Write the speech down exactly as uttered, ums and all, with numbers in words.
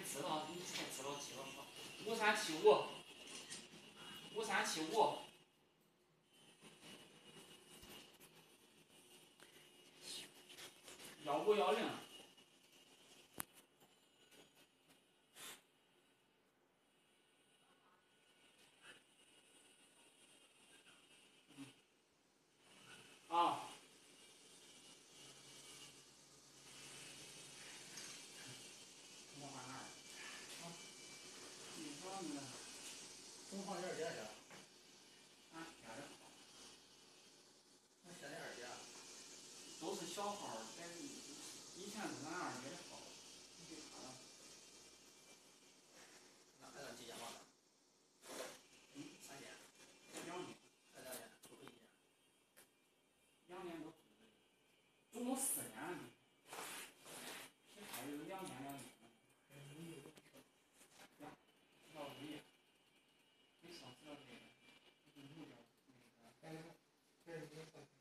知道，你才知道记了好。五三七五，五三七五，幺五幺零。啊。我放哪儿？啊，你说那个，中放点儿点去。啊，点的好。那现在二点。都是小号儿，在以前是俺二姐的号，你给他了。那还能几件吗？嗯，三件。两件。才两件，不可以一件。两件都。总共四件呢。这还有两件两件的。还有五页。两，要五页。没少知道这个。五页那个。哎，这是